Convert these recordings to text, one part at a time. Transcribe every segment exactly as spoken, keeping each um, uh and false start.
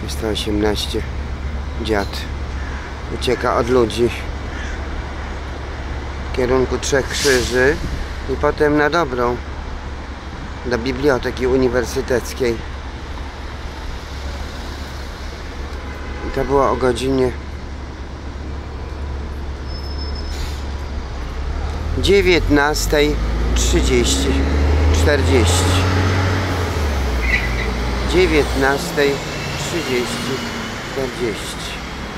sto osiemnaście. Dziad ucieka od ludzi w kierunku Trzech Krzyży i potem na Dobrą do Biblioteki Uniwersyteckiej. I to było o godzinie dziewiętnastej trzydzieści czterdzieści. dziewiętnastej trzydzieści czterdzieści.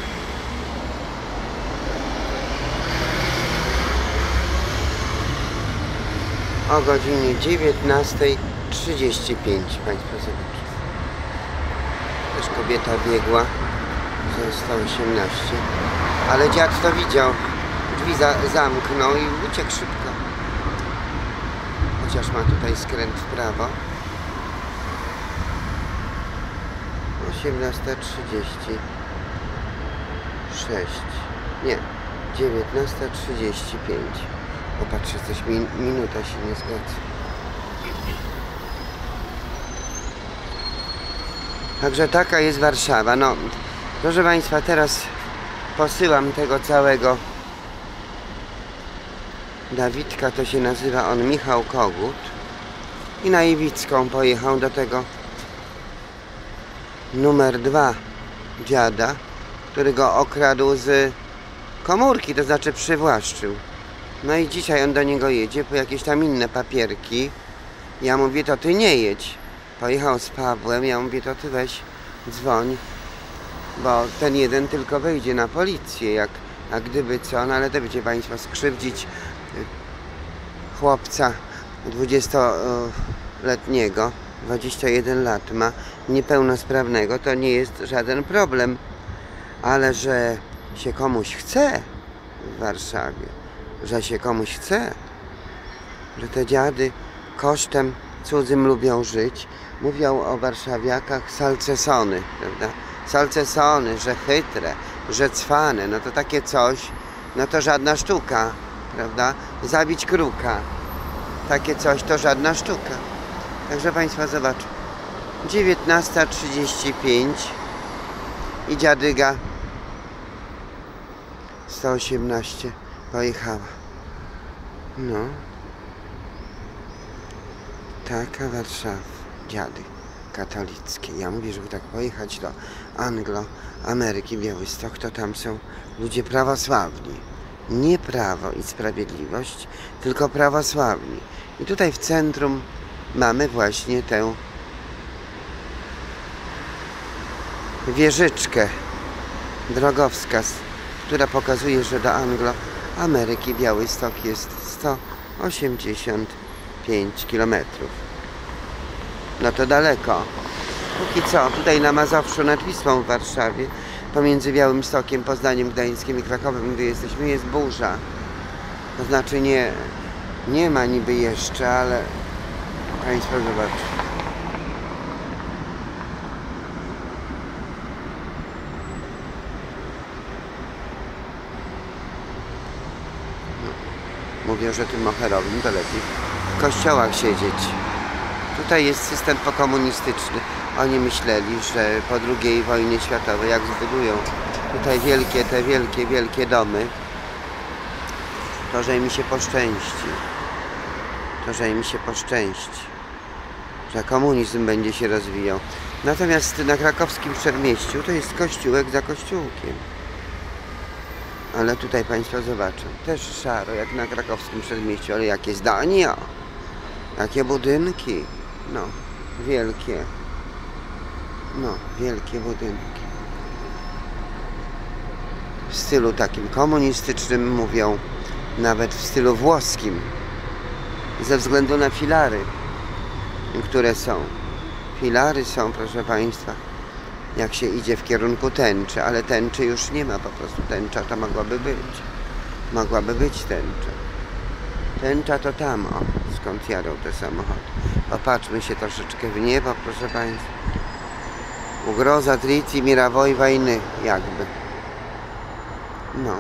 O godzinie dziewiętnastej trzydzieści pięć. Państwo zobaczą. Też kobieta biegła ze sto osiemnaście. Ale dziad to widział. Drzwi za zamknął i uciekł szybko. Chociaż ma tutaj skręt w prawo. osiemnasta trzydzieści sześć. Nie, dziewiętnasta trzydzieści pięć. Popatrzę, coś mi minuta się nie zgadza. Także taka jest Warszawa. No, proszę Państwa, teraz posyłam tego całego Dawidka, to się nazywa on Michał Kogut, i na Iwicką pojechał do tego numer dwa dziada, który go okradł z komórki, to znaczy przywłaszczył. No i dzisiaj on do niego jedzie po jakieś tam inne papierki. Ja mówię, to ty nie jedź. Pojechał z Pawłem, ja mówię, to ty weź, dzwoń, bo ten jeden tylko wejdzie na policję, jak, jak gdyby co, no ale to wiecie Państwo, skrzywdzić chłopca dwudziestoletniego, dwadzieścia jeden lat ma, niepełnosprawnego, to nie jest żaden problem. Ale że się komuś chce w Warszawie, że się komuś chce, że te dziady kosztem cudzym lubią żyć, mówią o warszawiakach salcesony, prawda? Salcesony, że chytre, że cwane, no to takie coś, no to żadna sztuka, prawda? Zabić kruka, takie coś to żadna sztuka. Także Państwo zobaczą. dziewiętnasta trzydzieści pięć i dziadyga sto osiemnaście pojechała. No. Taka Warszawa. Dziady katolickie. Ja mówię, żeby tak pojechać do Anglo-Ameryki, Białystok, to tam są ludzie prawosławni. Nie Prawo i Sprawiedliwość, tylko prawosławni. I tutaj w centrum mamy właśnie tę wieżyczkę, drogowskaz, która pokazuje, że do Anglo-Ameryki Białystok jest sto osiemdziesiąt pięć kilometrów. No to daleko. Póki co, tutaj na Mazowszu nad Wisłą w Warszawie, pomiędzy Białymstokiem, Poznaniem, Gdańskiem i Krakowem, gdy jesteśmy, jest burza. To znaczy nie, nie ma niby jeszcze, ale Państwo zobaczą. Mówią, że tym moherowym to lepiej w kościołach siedzieć. Tutaj jest system pokomunistyczny. Oni myśleli, że po drugiej wojnie światowej, jak zbudują tutaj wielkie, te wielkie, wielkie domy, to że im się poszczęści. To, że im się poszczęści. Że komunizm będzie się rozwijał. Natomiast na krakowskim Przedmieściu to jest kościółek za kościółkiem. Ale tutaj Państwo zobaczą, też szaro jak na krakowskim Przedmieściu, ale jakie zdania, jakie budynki, no, wielkie, no, wielkie budynki. W stylu takim komunistycznym mówią, nawet w stylu włoskim, ze względu na filary, które są. Filary są, proszę Państwa, jak się idzie w kierunku tęczy, ale tęczy już nie ma, po prostu tęcza to mogłaby być. Mogłaby być tęcza. Tęcza to tam, o, skąd jadą te samochody. Popatrzmy się troszeczkę w niebo, proszę Państwa. Ugroza trici miravoj wojny, jakby. No.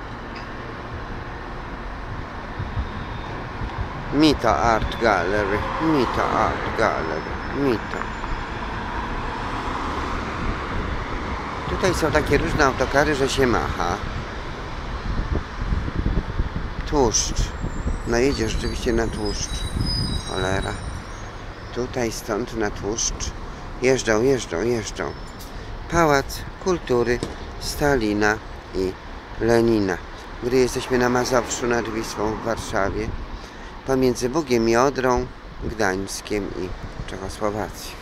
Mito Art Gallery, Mito Art Gallery, Mito. Tutaj są takie różne autokary, że się macha. Tłuszcz. No jedzie rzeczywiście na tłuszcz. Cholera. Tutaj, stąd na tłuszcz. Jeżdżą, jeżdżą, jeżdżą. Pałac Kultury Stalina i Lenina. Gdy jesteśmy na Mazowszu nad Wisłą w Warszawie, pomiędzy Bugiem i Odrą, Gdańskiem i Czechosłowacją.